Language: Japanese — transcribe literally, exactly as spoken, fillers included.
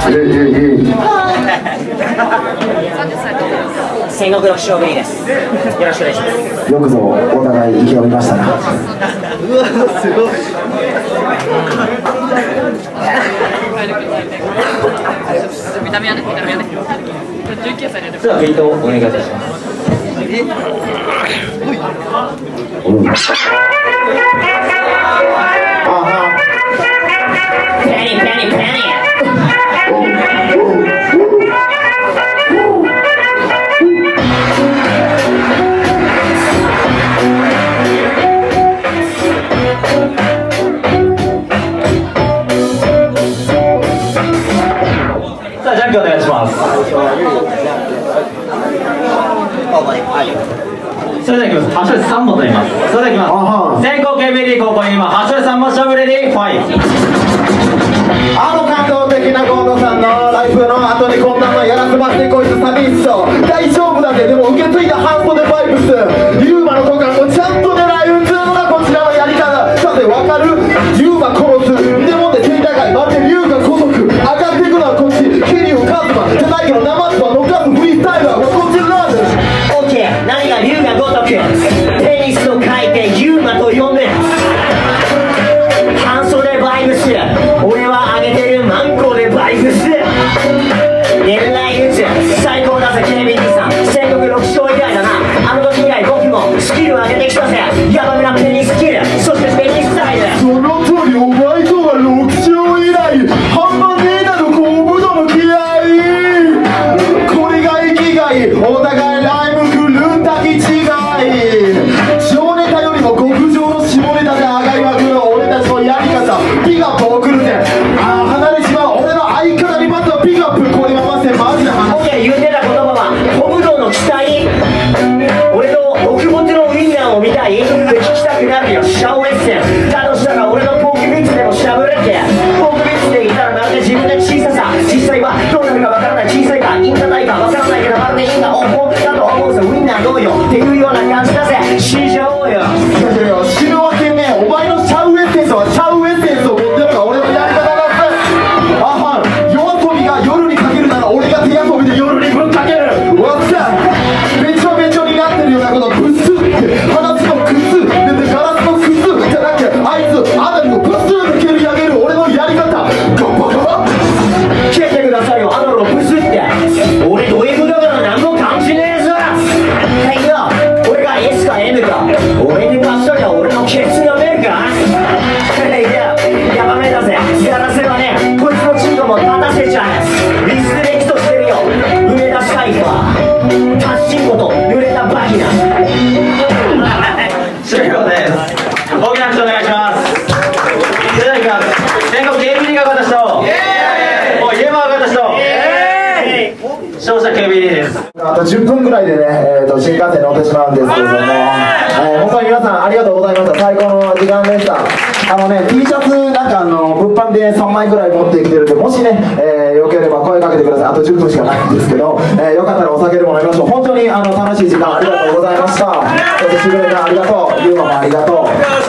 戦国六勝ぶりです。よろしくお願いします。 よくぞお互い生き延びましたな。うわすごい。 見た目はね、見た目はね。じゅうきゅうさいで。 ではフェイトをお願いいたします。ペニーペニーペニー。 さあ、じゃんけんお願いします。それではいきます。はち割さん本と言います。それではいきます。先攻 ケービーディー 高校今はち割さん本勝負レディーファイト。 あの感動的なゴードさんのライブの後にこんなのやらせましてこいつ寂しそう。大丈夫だぜ。でも受け継いだ半袖バイブスユーマの股間もちゃんと狙い撃つのがこちらのやり方。さてわかる？ユーマ殺すでもって手高いまるで龍が如く上がっていくのはこっち桐生一馬じゃないけど生つばのかすフリースタイルはこっちなんです。 オッケー、何が龍が如くテニスと書いてユーマと読む。半袖バイブス、俺は上げてるマンコでバイブス。狙い撃つ最高だぜ ケービーディー さん。戦国六勝以来だな。あの時以来僕もスキルを上げてきたぜ。ヤバめなペニスキル、そしてペニススタイル。 その通りお前とはろく勝以来半端ねえだろ高武道の気合い。これが生きがいお互いライムクルン滝違い。小ネタよりも極上の下ネタであがいまくる俺たちのやり方。ピガップ送るぜ。ああ離れちまう俺の相方にまずはピガップ。これはませマジで話。 オッケー、言うてた言葉は小武道の期待。俺の奥持ちのウインナーを見たいって聞きたくなるよ。シャオエッセンだとしたら俺のポークビッツでもしゃぶれて。ポークビッツでいたらまるで自分の小ささ。実際はどうなるかわからない。小さいかインタないかわからないけどまるでいいんだ思うだと思うぜ。ウインナーどうよっていうような感じだぜ。死んじゃおうよ。 いやいや死ぬわけねえ。お前のシャウエッセンスはシャウエッセンスを持ってるのが俺のやり方だぜ。あはん夜遊びが夜にかけるなら俺が手遊びで夜にぶんかける。わっさべちょべちょになってるようなことブスって話すのクスでガラスのクスじゃなくてあいつあたりのブスって蹴り上げる俺のやり方。ガバガバ消えてくださいよあのロブスって。俺ド M だから何も感じねえぞ。はいよ、俺が S か M か俺にばっさりは俺のケツがねえか。いやヤバめだぜ。やらせはねこいつのチンコも立たせちゃう。リスペクトしてるよ梅田サイファー。タッチンコと濡れたバギナ。 終了です。大きな拍手お願いします。それではいきます。全国 ケービーディー が勝った人、もうイエマが勝った人、勝者 ケービーディー です。 あとじゅっぷんぐらいでね、えー、と新幹線乗ってしまうんですけれども、えー、本当に皆さんありがとうございました。最高の時間でした。あのね T シャツなんかあの物販でさんまいぐらい持ってきてるんで、もしね、えー、よければ声かけてください。あとじゅっぷんしかないんですけど、えー、よかったらお酒でも飲みましょう。本当にあの楽しい時間ありがとうございました。そしてしぐれさんありがとう、ゆうまもありがとう。